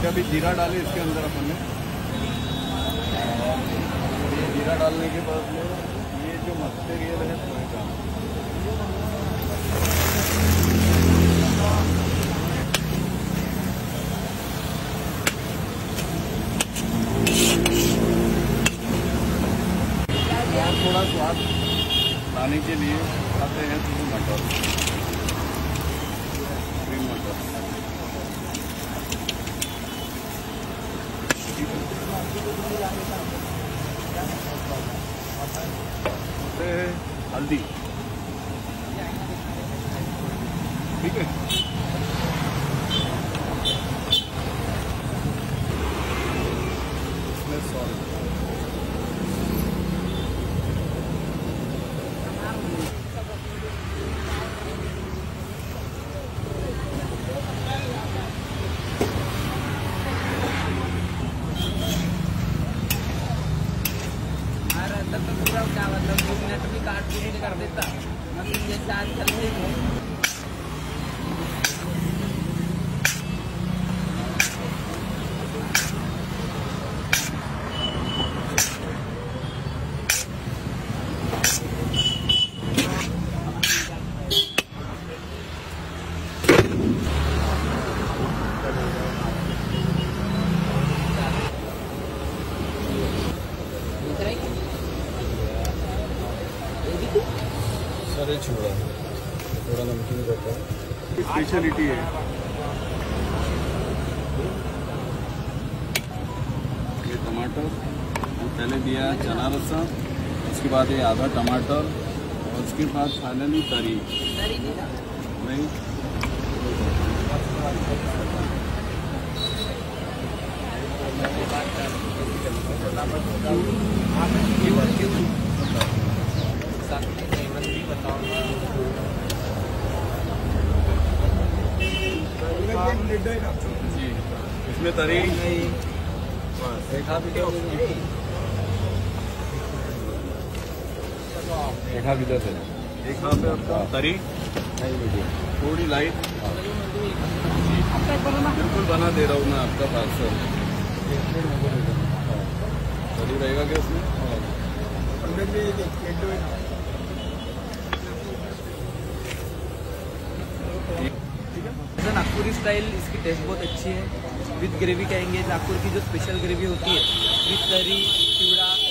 जैसे अभी जीरा डाले इसके अंदर अपन ने, ये जीरा डालने के बाद में ये जो मटेरियल है पोहे का, और थोड़ा स्वाद लाने के लिए आते हैं तो मटर, ग्रीन मटर, हल्दी, ठीक है। इसमें सॉल्ट, पूरा क्या मतलब 2 मिनट भी काट पीट कर देता मशीन जैसे आज चलते हैं। सारे छोड़ा थोड़ा नमकीन रहता है, स्पेशलिटी है। ये टमाटर पहले दिया चना रसा, उसके बाद ये आधा टमाटर, और उसके बाद फाइनली तरी नहीं, जी इसमें तरी देखा भी दस है, एक हाथ पे आपका तरी थोड़ी लाइट, बिल्कुल बना दे रहा हूँ मैं आपका पार्सल। तरी रहेगा क्या उसमें? नागपुरी स्टाइल, इसकी टेस्ट बहुत अच्छी है। विद ग्रेवी कहेंगे, नागपुर की जो स्पेशल ग्रेवी होती है विद तरी, चिवड़ा,